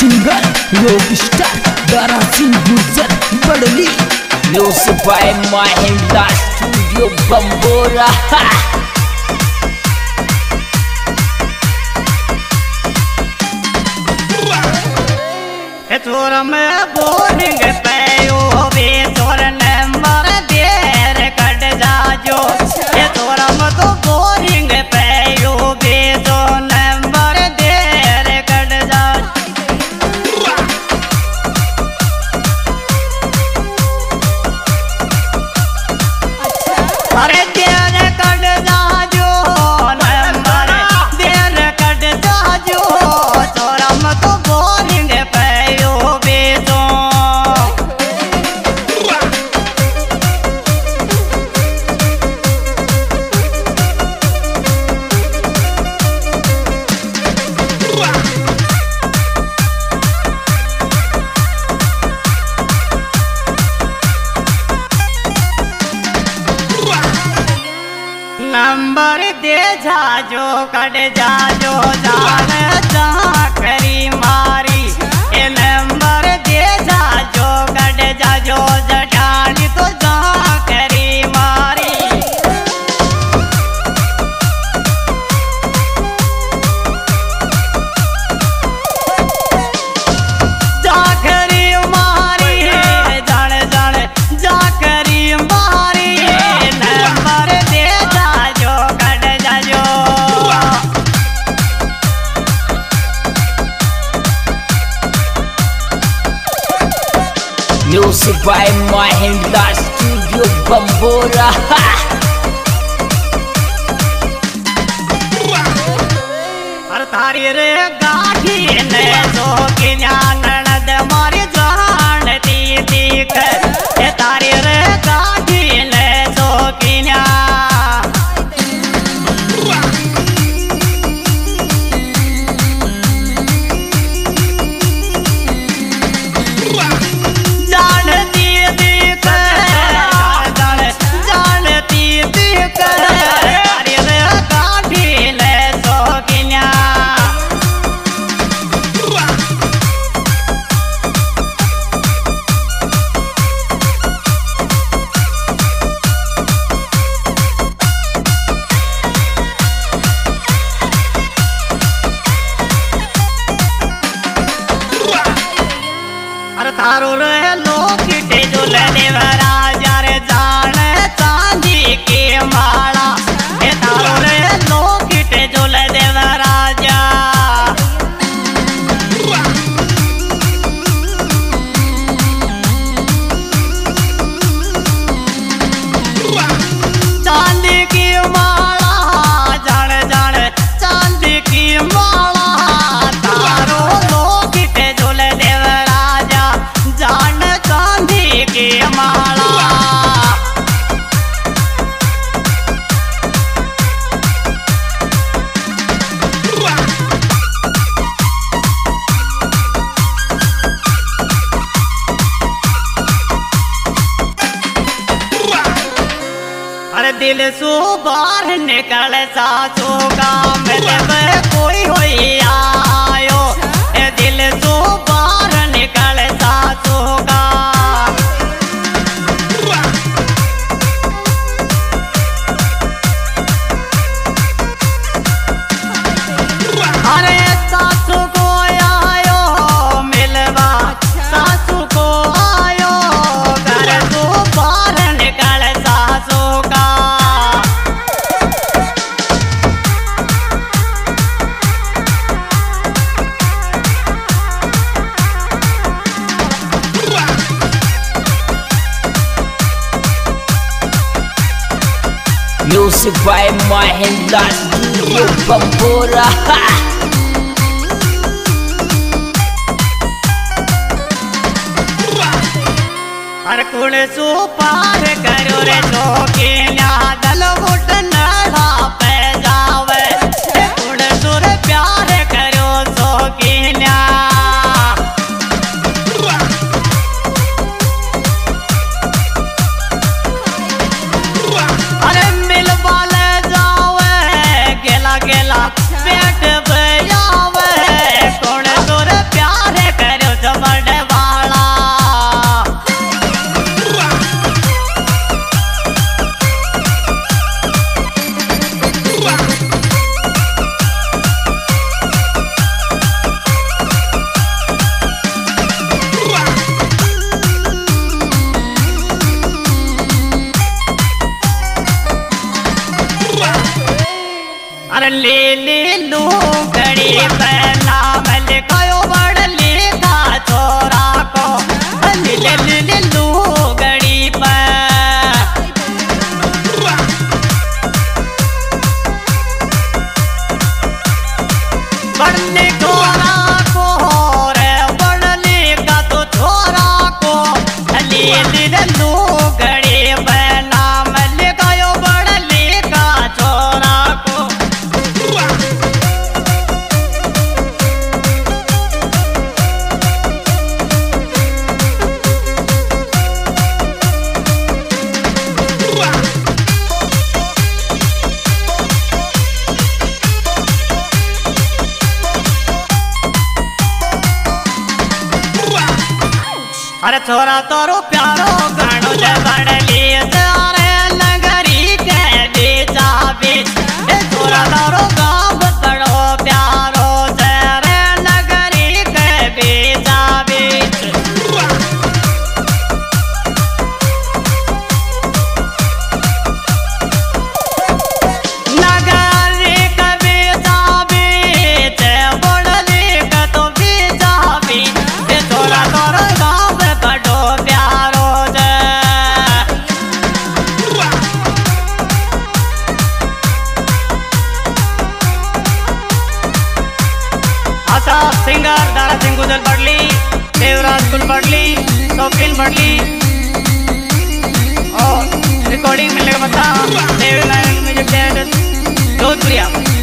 Singer रोक star Dara Singh Gujar Badli music by Mahindra studio Bambora. चोर में बोलिंग पे भी चोर नंबर देर कट जाजो। ये चोर में तो बोलिंग पे भी तो नंबर देर कट जाजो। अरे देर कट जाजो नंबर देर कट जाजो। चोर में तो बोलिंग पे नंबर दे जाजो कट जाजो जान जहाँ करी मारी। ये नंबर दे जाजो कट जाजो जठानी तो जहाँ करी मारी। जाकरी मारी जान जान जाकरी मारी। नंबर दे जाजो कट जाजो। Music by Mahindra studio Bambora. हर थारी रे गाठी ने जो कि ननद मारी जानती दिख। ये थारी रे गाठी ने जो कि जानती दिख जानती दिख। थारी रे गाठी ने जो कि अरे थारो रे लोकिटे जो लेने राजा रे जान चांदी की माला। ये थारो रे लोकिटे जो लेने राजा। चांदी की माला जान जान चांदी की माला। थारो लोकिटे जो लेने राजा जान चांदी की माला। अरे दिल सो बाहर निकल सासू काम में कोई होई आयो। ए दिल सो बाहर निकल सासू का। अरे सासू को आयो मिलवा सासू को आयो। घर तो बाहर निकल सासू का। Music by Mahindra studio Bambora. हर कुल सो पार करो रे जो कि दल उठ नड़ा पे जावे। कुल सुर प्यार करो सो कि अरे मिल वाले जावे गेला गेला पेट बयावे। कौन सुर प्यार अरे छोरा तोरो प्यारो गानो जे बड़ली सारे नगरी के बीचा बीच छोरा तोरो गाँव बड़ो प्यारो सारे नगरी के बीचा बीच नगरी के बीचा बीच बड़ली के तो बीचा बीच छोरा तोरो गाँव बड़ो प्यारो जे आशा सिंगर दारा सिंह गुजर बड़ली देवराज कुल बड़ली शौकीन बड़ली और रिकॉर्डिंग मिलने का बता देवनारायण म्यूजिक जोधपुरिया।